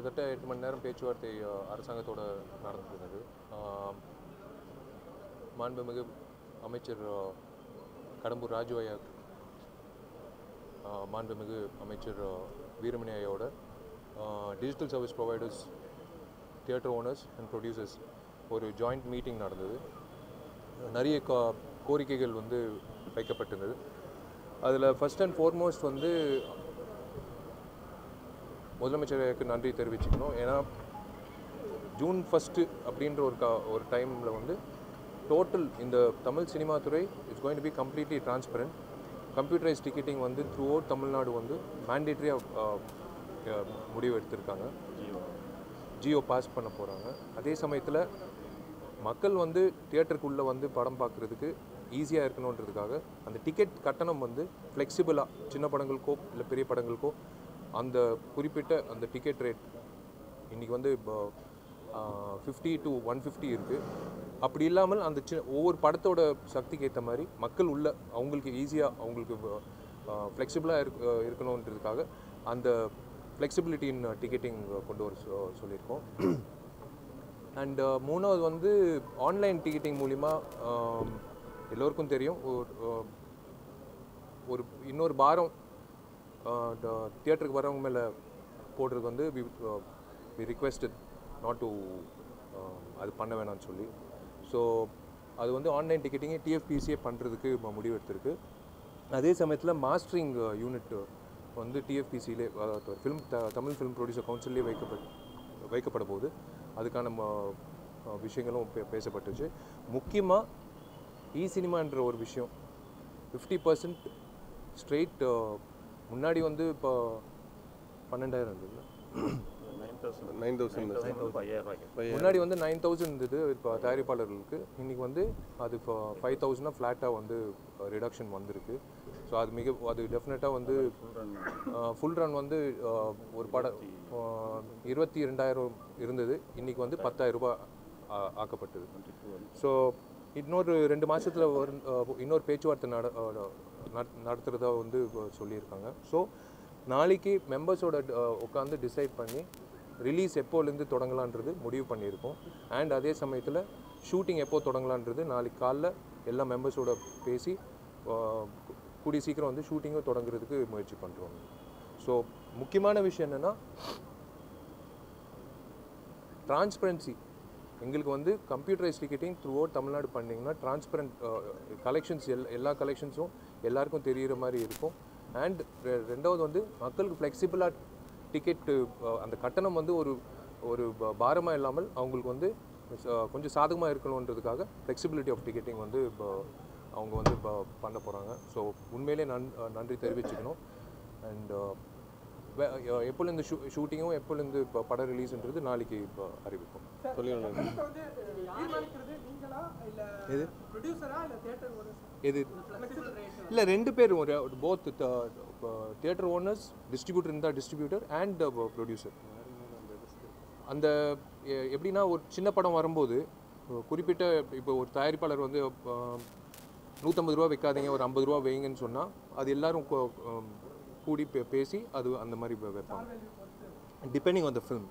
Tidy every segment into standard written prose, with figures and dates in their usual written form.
கிட்டத்தட்ட 8 மணி நேரம் பேச்சுவார்த்தை அரசாங்கத்தோடு நடந்துருந்தது. மாண்புமிகு அமைச்சர் கடம்பூர் ராஜு ஐயா, மாண்புமிகு அமைச்சர் வீரமணி ஐயாவோட digital service providers, theatre owners and producers ஒரு ஜாயிண்ட் மீட்டிங் நடந்தது. நிறைய கோரிக்கைகள் வந்து வைக்கப்பட்டிருந்தது. அதில் ஃபஸ்ட் அண்ட் ஃபார்மோஸ்ட் வந்து முதலமைச்சருக்கு நன்றி தெரிவிச்சுக்கணும். ஏன்னா ஜூன் 1 அப்படின்ற ஒரு டைமில் வந்து டோட்டல் இந்த தமிழ் சினிமா துறை it's going to be completely transparent. Computerise ticketing வந்து த்ரூ அவுட் தமிழ்நாடு வந்து மேண்டேட்ரியாக முடிவு எடுத்திருக்காங்க. ஜியோ பாஸ் பண்ண போகிறாங்க. அதே சமயத்தில் மக்கள் வந்து தியேட்டருக்குள்ளே வந்து படம் பார்க்குறதுக்கு ஈஸியாக இருக்கணுன்றதுக்காக அந்த டிக்கெட் கட்டணம் வந்து ஃப்ளெக்சிபிளாக சின்ன படங்களுக்கோ இல்லை பெரிய படங்களுக்கோ அந்த குறிப்பிட்ட அந்த டிக்கெட் ரேட் இன்றைக்கி வந்து இப்போ 50 to 150 இருக்குது. அப்படி இல்லாமல் அந்த ஒவ்வொரு படத்தோட சக்திக்கு ஏற்ற மாதிரி மக்கள் உள்ள அவங்களுக்கு ஈஸியாக அவங்களுக்கு ஃப்ளெக்சிபிளாக இருக்கணுன்றதுக்காக அந்த ஃப்ளெக்சிபிலிட்டி இன் டிக்கெட்டிங் கொண்டு வர சொல்லியிருக்கோம். அண்ட் மூணாவது வந்து ஆன்லைன் டிக்கெட்டிங் மூலிமா எல்லோருக்கும் தெரியும் ஒரு இன்னொரு பாரம் தியேட்டருக்கு வரவங்க மேலே போடுறது வந்து வி ரிக்வெஸ்டட் நாட் டு அது பண்ண வேணாம்னு சொல்லி. ஸோ அது வந்து ஆன்லைன் டிக்கெட்டிங்கே டிஎஃபிசியே பண்ணுறதுக்கு முடிவு எடுத்திருக்கு. அதே சமயத்தில் மாஸ்டரிங் யூனிட் வந்து டிஎஃபிசியிலே தமிழ் ஃபிலிம் ப்ரொடியூசர் கவுன்சிலே வைக்கப்பட போகுது. அதுக்கான விஷயங்களும் பேசப்பட்டுச்சு. முக்கியமாக சினிமான்ற ஒரு விஷயம் 50% ஸ்ட்ரெயிட். முன்னாடி வந்து இப்போ 12,000 இருந்தது, 9,000 முன்னாடி வந்து 9,000 இருந்தது இப்போ தயாரிப்பாளர்களுக்கு. இன்றைக்கி வந்து அது இப்போ 5,000 ஃப்ளாட்டாக வந்து ரிடக்ஷன் வந்திருக்கு. ஸோ அது டெஃபினட்டாக வந்து ஃபுல் ரன் வந்து ஒரு படம் 22,000 இருந்தது, இன்றைக்கி வந்து 10,000 ரூபாய் ஆக்கப்பட்டது. ஸோ இன்னொரு 2 மாதத்தில் இன்னொரு பேச்சுவார்த்தை நடத்துகிறதா வந்து சொல்லியிருக்காங்க. ஸோ நாளைக்கு மெம்பர்ஸோட உட்காந்து டிசைட் பண்ணி ரிலீஸ் எப்போலேருந்து தொடங்கலான்றது முடிவு பண்ணியிருக்கோம். அண்ட் அதே சமயத்தில் ஷூட்டிங் எப்போ தொடங்கலான்றது நாளைக்கு காலைல எல்லா மெம்பர்ஸோட பேசி கூடிய சீக்கிரம் வந்து ஷூட்டிங்கும் தொடங்குறதுக்கு முயற்சி பண்ணுறோம். ஸோ முக்கியமான விஷயம் என்னென்னா டிரான்ஸ்பரன்சி. எங்களுக்கு வந்து computerise ticketing throughout Tamil Nadu பண்ணிங்கன்னா டிரான்ஸ்பரண்ட் கலெக்ஷன்ஸ் எல்லா கலெக்ஷன்ஸும் எல்லாருக்கும் தெரிகிற மாதிரி இருக்கும். அண்ட் ரெண்டாவது வந்து மக்களுக்கு ஃப்ளெக்சிபிளாக டிக்கெட்டு அந்த கட்டணம் வந்து ஒரு பாரமாக இல்லாமல் அவங்களுக்கு வந்து கொஞ்சம் சாதகமாக இருக்கணுன்றதுக்காக ஃப்ளெக்சிபிலிட்டி ஆஃப் டிக்கெட்டிங் வந்து அவங்க வந்து பண்ண போகிறாங்க. ஸோ உண்மையிலே நன்றி தெரிவிச்சுக்கணும். அண்ட் எப்போலேருந்து ஷூட்டிங்கும் எப்போலேருந்து இப்போ படம் ரிலீஸ்ன்றது நாளைக்கு இப்போ அறிவிப்போம். எது இல்லை, 2 பேரும் போத் தியேட்டர் ஓனர்ஸ், டிஸ்ட்ரிபியூட்டர் இருந்தால் டிஸ்ட்ரிபியூட்டர் அண்ட் ப்ரொடியூசர். அந்த எப்படின்னா ஒரு சின்ன படம் வரும்போது குறிப்பிட்ட இப்போ ஒரு தயாரிப்பாளர் வந்து 150 ரூபா வைக்காதீங்க, ஒரு 50 ரூபா வைங்கன்னு சொன்னால் அது எல்லோரும் கூடி பேசி அது அந்த மாதிரி வைப்பாங்க, டிபெண்டிங் ஆன் த ஃபிலிம்.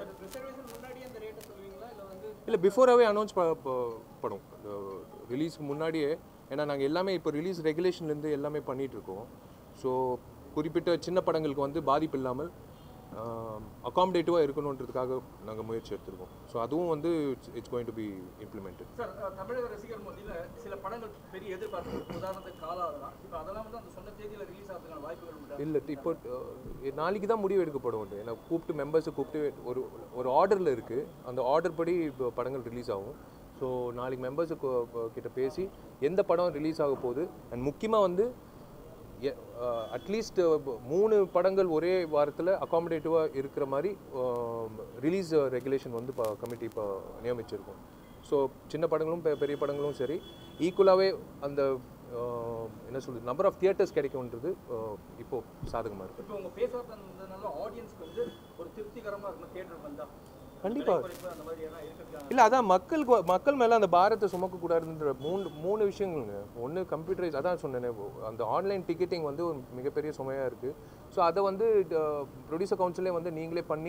இல்லை, பிஃபோராகவே அனௌன்ஸ் படும் ரிலீஸ்க்கு முன்னாடியே. ஏன்னா நாங்கள் எல்லாமே இப்போ ரிலீஸ் ரெகுலேஷன்லேருந்து எல்லாமே பண்ணிகிட்ருக்கோம். ஸோ குறிப்பிட்ட சின்ன படங்களுக்கு வந்து பாதிப்பு இல்லாமல் அகாமடேட்டிவாக இருக்கணுன்றதுக்காக நாங்கள் முயற்சி எடுத்துருக்கோம். ஸோ அதுவும் வந்து it's going to be implemented. Sir, தமிழக ரசிகர் மத்தியில் சில படங்கள் பெரிய எதிர்பார்ப்பு, உதாரணத்துக்கு காலாவதான், இப்போ அதெல்லாம் வந்து அந்த சொன்ன தேதியில் ரிலீஸ் ஆகிறதுக்கான வாய்ப்புகள் உண்டு. இல்லை, இப்போ நாளைக்கு தான் முடிவு எடுக்கப்படும். ஏன்னா கூப்பிட்டு மெம்பர்ஸை கூப்பிட்டு ஒரு ஆர்டரில் இருக்குது, அந்த ஆர்டர் படி இப்போ படங்கள் ரிலீஸ் ஆகும். ஸோ நாளைக்கு மெம்பர்ஸு கிட்ட பேசி எந்த படம் ரிலீஸ் ஆக போகுது, அண்ட் முக்கியமாக வந்து அட்லீஸ்ட் 3 படங்கள் ஒரே வாரத்தில் அகாமடேட்டிவாக இருக்கிற மாதிரி ரிலீஸ் ரெகுலேஷன் வந்து இப்போ கமிட்டி இப்போ நியமிச்சிருக்கோம். ஸோ சின்ன படங்களும் பெரிய படங்களும் சரி ஈக்குவலாகவே அந்த என்ன சொல்கிறது நம்பர் ஆஃப் தியேட்டர்ஸ் கிடைக்கும்ன்றது இப்போது சாதகமாக இருக்குது. இப்போ உங்கள் பேசுகிறதுனால ஆடியன்ஸ்க்கு வந்து ஒரு திருப்திகரமாக இருக்கும் தியேட்டர் வந்தால். கண்டிப்பாக இல்லை, அதான் மக்கள் மேலே அந்த பாரத்தை சுமக்கக்கூடாதுன்ற மூணு விஷயங்களுங்க. ஒன்று கம்ப்யூட்டரைஸ், அதான் சொன்னேன், அந்த ஆன்லைன் டிக்கெட்டிங் வந்து ஒரு மிகப்பெரிய சுமையாக இருக்குது. ஸோ அதை வந்து ப்ரொடியூசர் கவுன்சிலே வந்து நீங்களே பண்ணி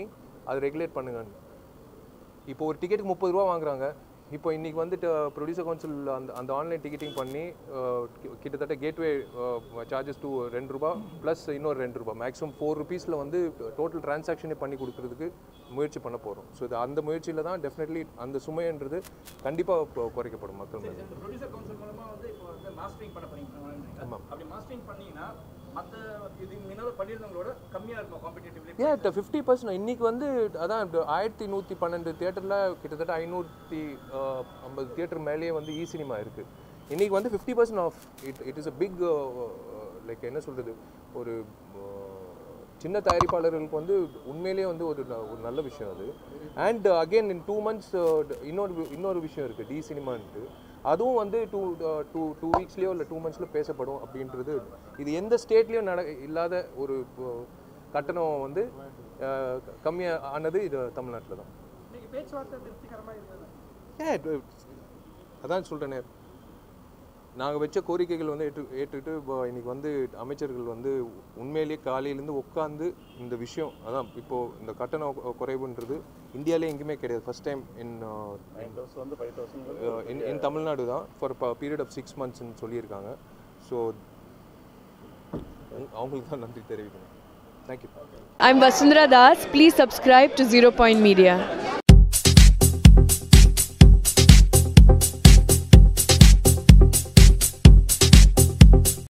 அதை ரெகுலேட் பண்ணுங்க. இப்போ ஒரு டிக்கெட்டுக்கு 30 ரூபா வாங்குறாங்க. இப்போ இன்றைக்கி வந்துட்டு ப்ரொடியூசர் கவுன்சில் அந்த ஆன்லைன் டிக்கெட்டிங் பண்ணி கிட்டத்தட்ட கேட்வே சார்ஜஸ் டூ ₹2 ப்ளஸ் இன்னொரு ₹2 மேக்ஸிமம் ₹4 வந்து டோட்டல் டிரான்சாக்ஷனே பண்ணி கொடுக்குறதுக்கு முயற்சி பண்ண போகிறோம். ஸோ இது அந்த முயற்சியில் தான் டெஃபினெட்லி அந்த சுமைன்றது கண்டிப்பாக குறைக்கப்படும் மக்கள் மேலே. ப்ரொடியூசர் கவுன்சில் மூலமாக வந்து இப்போ வந்து மாஸ்டரிங் பண்ண போறீங்க. ஆமாம். அப்படி மாஸ்டரிங் பண்ணீங்கன்னா மற்ற இது முன்னால பண்ணியிருந்தவங்களோட கம்மியாக இருக்கும் காம்படிட்டிவ்லி. 50%. இன்றைக்கி வந்து அதான் 1112 தியேட்டரில் கிட்டத்தட்ட 550 தியேட்டர் மேலேயே வந்து இ சினிமா இருக்குது. இன்றைக்கி வந்து 50% of it is a big like என்ன சொல்கிறது, ஒரு சின்ன தயாரிப்பாளர்களுக்கு வந்து உண்மையிலேயே வந்து ஒரு நல்ல விஷயம் அது. அண்ட் அகெயின் இன் 2 months இன்னொரு விஷயம் இருக்குது டி சினிமான்ட்டு. அதுவும் வந்து டூ வீக்ஸ்லேயோ இல்லை 2 monthsல பேசப்படும் அப்படின்றது. இது எந்த ஸ்டேட்லேயும் இல்லாத ஒரு கட்டணம் வந்து கம்மியாக ஆனது இது தமிழ்நாட்டில் தான். பேச்சுவார்த்தை திருப்திகரமாக இருந்தது. அதான் சொல்கிறேனே, நாங்கள் வச்ச கோரிக்கைகள் வந்து ஏற்றுக்கிட்டு இன்றைக்கி வந்து அமைச்சர்கள் வந்து உண்மையிலேயே காலையிலேருந்து உட்காந்து இந்த விஷயம் அதான் இப்போது இந்த கட்டண குறைவுன்றது இந்தியாவிலே எங்கேயுமே கிடையாது. ஃபர்ஸ்ட் டைம் இன் தமிழ்நாடு தான் ஃபார் பீரியட் ஆஃப் 6 months சொல்லியிருக்காங்க. ஸோ அவங்களுக்கு தான் நன்றி தெரிவிக்கணும். Thank you. I'm Vasundhara Das. Please subscribe to 0 Point Media.